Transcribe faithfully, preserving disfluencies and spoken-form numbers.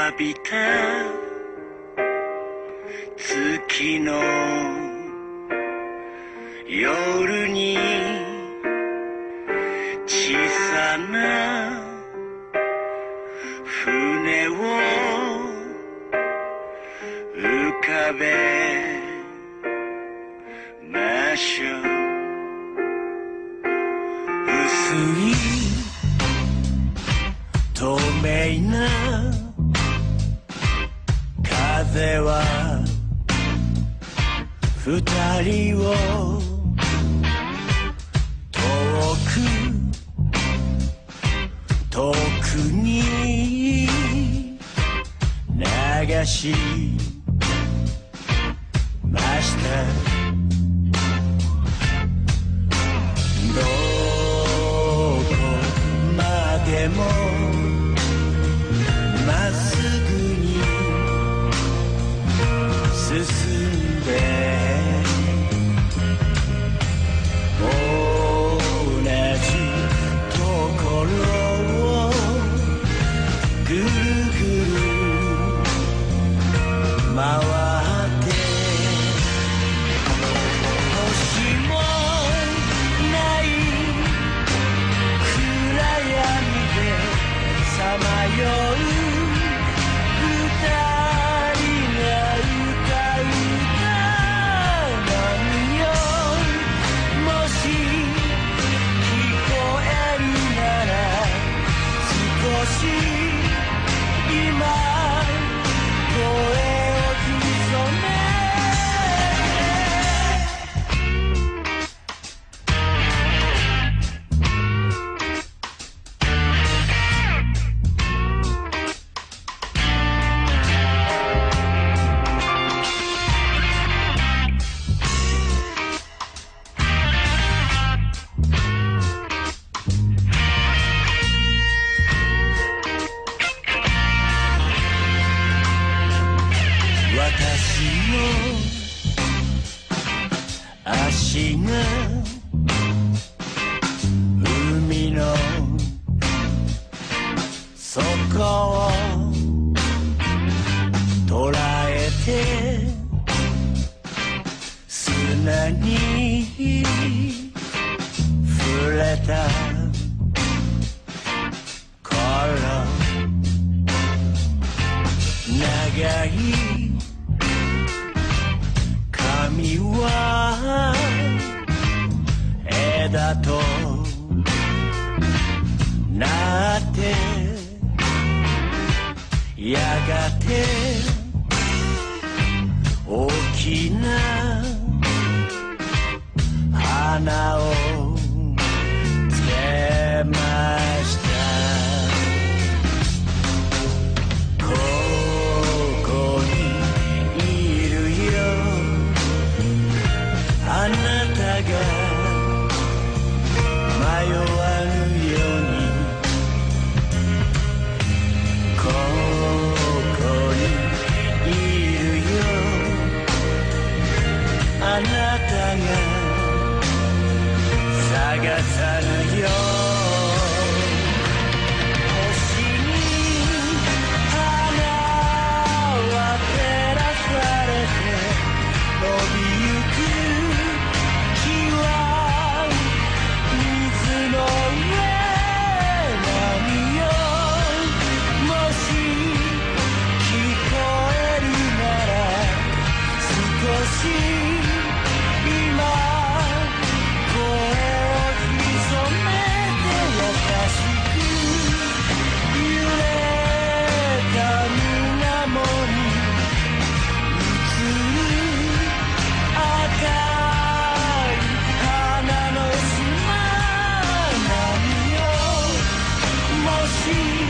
浴びた月の夜に小さな船を浮かべましょう。薄い透明な風は二人を遠く遠くに流しました。どこまでもまっすぐに進んで同じところをぐるぐる回って星もない暗闇でさまよう二人が歌う歌なんよ。もし聞こえるなら少し今声を潜め私の足が海の底を捉えて砂に触れた頃長い髪は枝となってやがて大きな花をつけました。ここにいるよあなたが迷わぬように。ここにいるよあなたが探さぬよ。星に花は照らされて伸びゆく木は水の上波よ。もし聞こえるなら少し今声を潜めて優しく揺れた水面に映る赤い花の島波よ。もし